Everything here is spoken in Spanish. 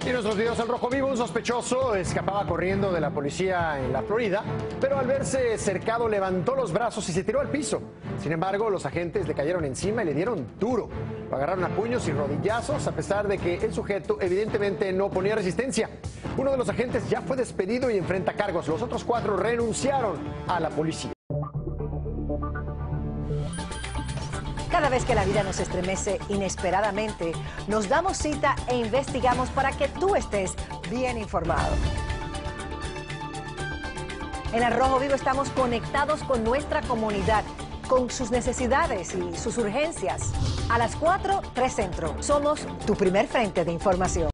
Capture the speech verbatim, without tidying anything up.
Y en nuestros videos al rojo vivo, un sospechoso escapaba corriendo de la policía en la Florida, pero al verse cercado levantó los brazos y se tiró al piso. Sin embargo, los agentes le cayeron encima y le dieron duro. Lo agarraron a puños y rodillazos, a pesar de que el sujeto evidentemente no ponía resistencia. Uno de los agentes ya fue despedido y enfrenta cargos. Los otros cuatro renunciaron a la policía. Cada vez que la vida nos estremece inesperadamente, nos damos cita e investigamos para que tú estés bien informado. En El Rojo Vivo estamos conectados con nuestra comunidad, con sus necesidades y sus urgencias. A las cuatro, tres Centro. Somos tu primer frente de información.